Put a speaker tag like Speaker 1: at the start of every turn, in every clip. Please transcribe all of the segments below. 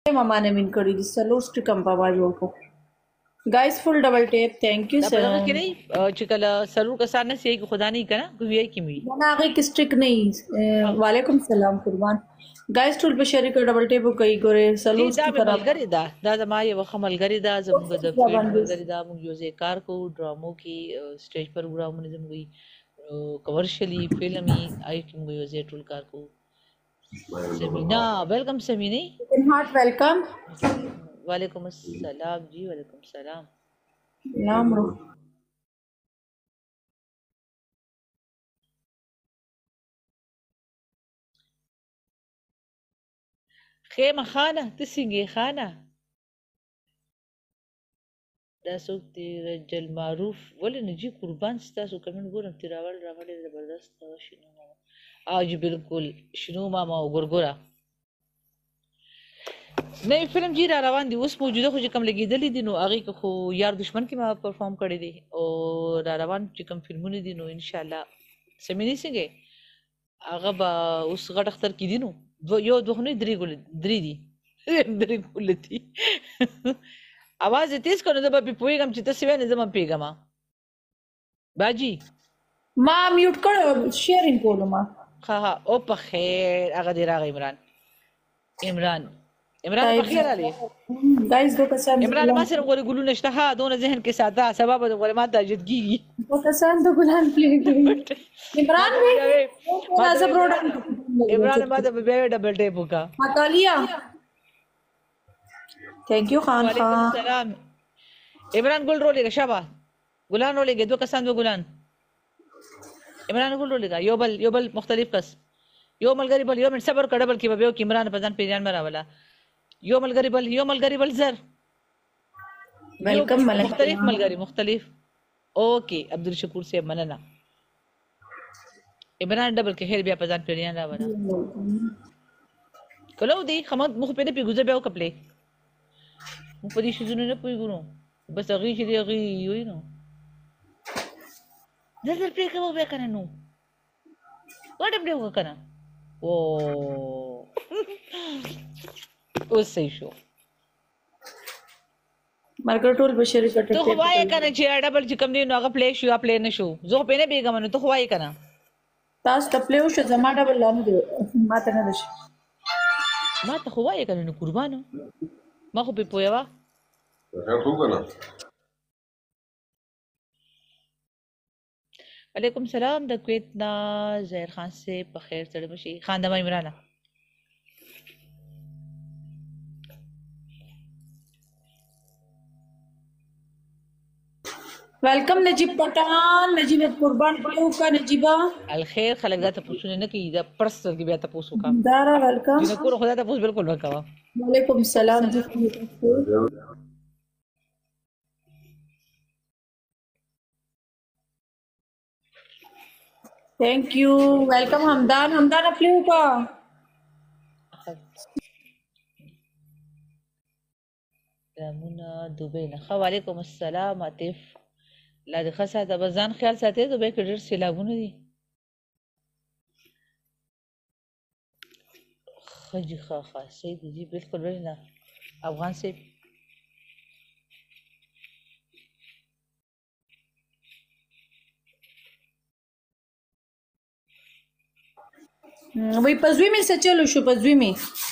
Speaker 1: मामा ने मिन करी दिस सलो स्टिकम पावा जो को guys full double tape thank you
Speaker 2: دا په
Speaker 1: sir
Speaker 2: دغه کې نه چې کله سلور کسان نه سي خدا نه کنه کوي کی می
Speaker 1: ना आगे की स्ट्रिक नहीं वालेकुम सलाम कुर्बान गाइस टूल पे शेयर कर डबल टेप कई करे
Speaker 2: دي
Speaker 1: सलो
Speaker 2: دا
Speaker 1: स्टिक
Speaker 2: به
Speaker 1: करा
Speaker 2: ملګری دا زما یو خملګری دا زموږ د فیلډ ملګری دا موږ یو ځای کار کوو ډرامو کې سټیج پروګرامونه زموږ کمرشلی فلمي آی کې موږ یو ځای ټول کار کوو سمینا ویلکم سمینی
Speaker 1: हार्ट वेलकम
Speaker 2: وعلیکم السلام جی وعلیکم السلام
Speaker 1: नाम
Speaker 2: خیمه خانه تسنګي خانه دا څوک دی رجل معروف ولې نجی قربان ستاسو کمنټ ګورم تیراول راغلی زبردست شنو ماما جی بالکل شنو ماما وګورګورا نه فلم جی را روان دي اوس موجوده خو چې کم لګیدلې دي نو هغه خو یار دشمن کې ما پرفارم کړی دي او را روان چې کم فلمونه دي نو ان شاء الله سمینی څنګه هغه به اوس غټ اختر کې دي نو یو دوه نه درې ګول درې دي درې ګول دي आवाज تیز کړو زه به پوهیږم چې تاسو ونه زما پیګم باجی
Speaker 1: ما میوټ کړ شیرینګ کولم
Speaker 2: ها او په خیر هغه دی راغی عمران په خیر علي
Speaker 1: गाइस दो कसान
Speaker 2: عمران ما سره غوړي ګلو نشته ها دونه ذهن کې ساده سبب د غوړي ماته جدګي
Speaker 1: दो कसान दो गुलान प्ले इमरान भी Raja product
Speaker 2: عمران ما ته به ډبل ټیپ وکا
Speaker 1: مطالعه thank you Khan
Speaker 2: وعلیکم
Speaker 1: Khan
Speaker 2: السلام عمران ګل رولېګه شابه ګلان رولېګه دوه کسان دو ګلان عمران ګل رولېګه یو بل مختلف کس یو ملګری بل یو من صبر کړه بل کې به یو عمران په ځان پیژان مراوله یو ملګری بل زر
Speaker 1: welcome
Speaker 2: مختلف اوکے عبدالشکور سے مننه عمران ډبل کې خیر بیا په ځان پیژان راوله کلو دی خمد مخ په دې پیګوزه بیا وکپلې مخ په دې شذونه نه پويګونو بس هغه چې دی هغه وي نو دلته پرې کوو بیا کنه نو وړم دې وکنه او اوس صحیح شو
Speaker 1: مرګ ټول بشری کټ
Speaker 2: ته وای کنه چې ډبل چې کم دی نو هغه پلی شو پلی نه شو زه په نه بیګم نو ته وای کنه
Speaker 1: تاسو ته پلیو شو زما ډبل لاندې دی ماته نه دشي
Speaker 2: ما ته خو وای کنه نو قربانو ما خو په پویوا
Speaker 3: خو کنه
Speaker 2: وعلیکم السلام د کویت نا زهیر خان سے په خیر سره بشي خاندم عمران
Speaker 1: welcome Najeeb Pathan Najeeb कुर्बान पड़े का नजीबा
Speaker 2: الخير خلک دا ته پوښتنه نه کوي دا پرسنل کې بیا ته پوښتنه وکړه
Speaker 1: دارا वेलकम
Speaker 2: چې کور خدای ته پوښ بالکل وکړه
Speaker 1: वालेकुम सलाम थैंक यू वेलकम हमदान अपने का
Speaker 2: رامونا دوبۍ نه وعلیکم السلام عاطف لا د خاصه د بزان خیال ساتي دوبۍ کې ډېر سیلابونه دي خجي خاخه سید جی بالکل ورنه افغان سے
Speaker 1: वही पजवी में से चलो शो पजवी में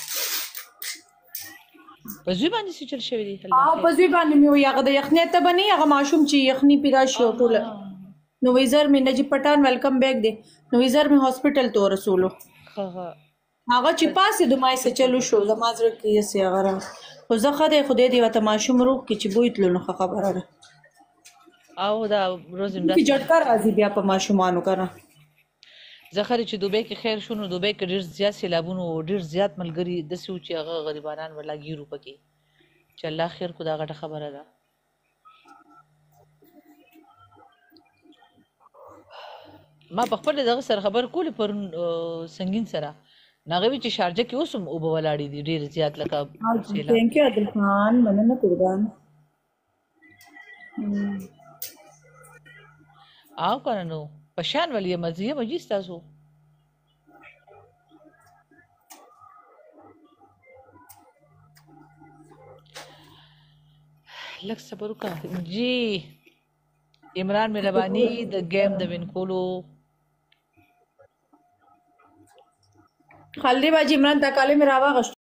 Speaker 2: پزوی باندې څه چل شوی دی
Speaker 1: پزوی باندې مې یو د یخنی ته باندې هغه ماشوم چې یخنی پیرا شو ټول نو ویزر مې نجیب پټان ویلکم بیک دی نو ویزر مې هاسپټل ته رسولو
Speaker 2: ها
Speaker 1: هغه چې پاسې د مای سه چلو شو زمازر کې یې سي هغه خو زه خدای خدای دی وته ماشوم روغ کې چې بویتلو نو خبره ده
Speaker 2: او دا روزم دا
Speaker 1: چې جټکا راځي بیا په ماشومانو کنه
Speaker 2: زخر چې دوبۍ کې خیر شونو دوبۍ کې ډېر زیات سیلابونه ډېر زیات ملګری د سوچ هغه غریبانان ولا ګیرو پکې چې الله خیر خدا غټه خبره ده ما په خپل دغه سره خبر کول پر سنگین سره ناغوي چې شارجه کې اوسم او بولاړي دي ډېر زیات لکه سیلاب
Speaker 1: ثانک یو عادل خان مننه قربان
Speaker 2: او کنه نو پشان ولی مزیه مجیس تاسو لږ صبر وکړه جی عمران مهرباني د گیم د وین کولو
Speaker 1: خالدی باجی عمران تا کاله می راواغشت